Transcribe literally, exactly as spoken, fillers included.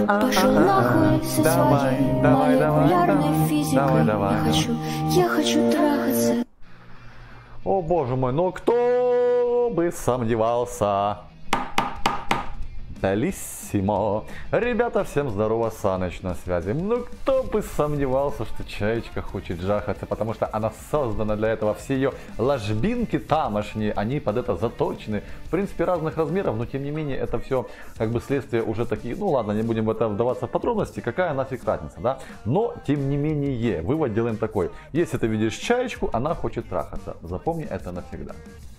Пошел нахуй со Давай, своей давай, давай, молекулярной физикой. давай, давай. Я хочу, я хочу трахаться. О боже мой, ну кто бы сомневался. Далиссимо. Ребята, всем здорово, Саныч на связи. Ну кто бы сомневался, что Чаечка хочет жахаться, потому что она создана для этого. Все ее ложбинки тамошние, они под это заточены. В принципе, разных размеров, но тем не менее, это все как бы следствие уже такие. Ну ладно, не будем в это вдаваться в подробности, какая нафиг разница, да? Но, тем не менее, вывод делаем такой. Если ты видишь Чаечку, она хочет трахаться. Запомни это навсегда.